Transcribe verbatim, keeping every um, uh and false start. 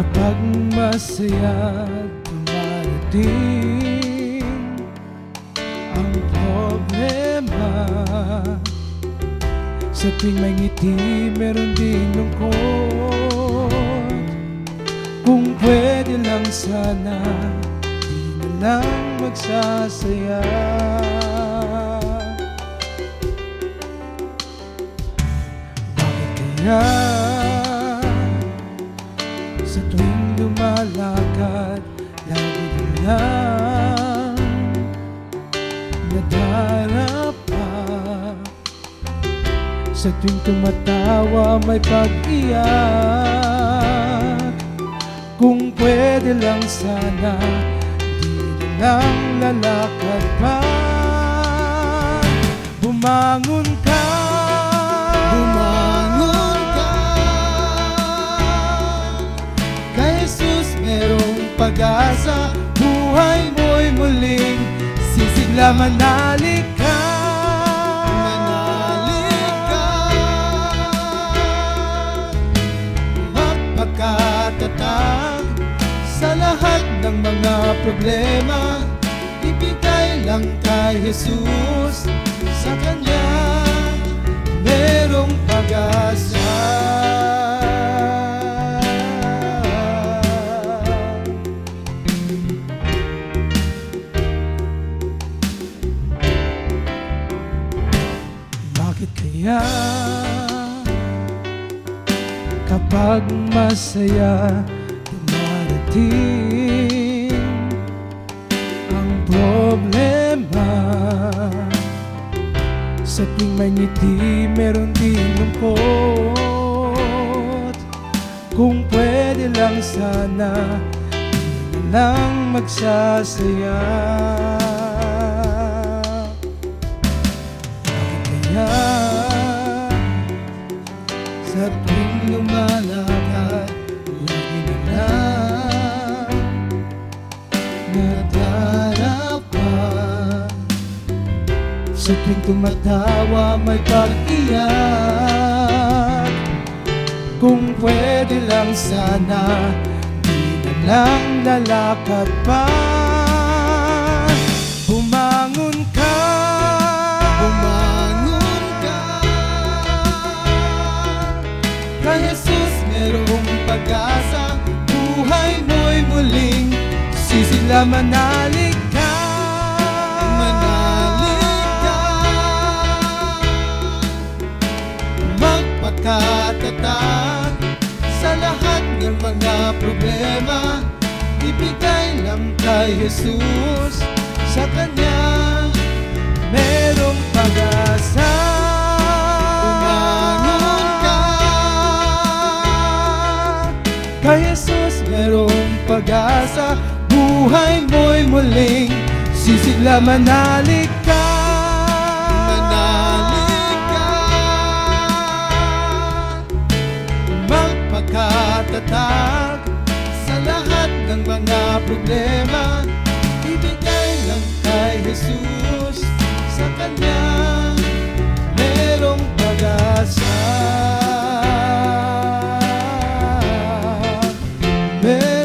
Kapag masaya dumarating ang problema, sa tuwing may ngiti meron din lungkot. Kung pwede lang sana, di na lang magsasaya. Bakit kaya sa tuwing lumalakad, lagi na lang nadarapa? Sa tuwing tumatawa may pag-iyak. Kung pwede lang sana, di na lang lalakad pa. Bumangon ka, Bumangon ka, kay Jesus merong pag-asa. Buhay mo'y muling sisigla. Manalig ka, manalig ka, magpakatatag sa lahat ng mga problema. Ibigay lang kay Jesus, sa Kanya merong pag-asa. Bakit kaya kapag masaya dumarating ang problema, sa tuwing may ngiti meron din lungkot? Kung pwede lang sana, di na lang magsasaya. Bakit kaya sa tuwing lumalakad, lagi na lang nadarapa? Sa tuwing tumatawa may pag-iyak. Kung pwede lang sana, di na lang lalakad pa. Bumangon ka, bumangon ka, kay Jesus merong pag-asa. Buhay mo'y muling sisigla. Manalig ka, magpakatatag sa lahat ng mga problema. Ibigay lang kay Jesus, sa Kanya merong pag-asa. bumangon ka, Kay Jesus merong pag-asa. Buhay mo'y muling sisigla. Manalig ka, manalig ka, magpakatatag sa lahat ng mga problema. Ibigay lang kay Jesus, sa Kanya merong pag-asa.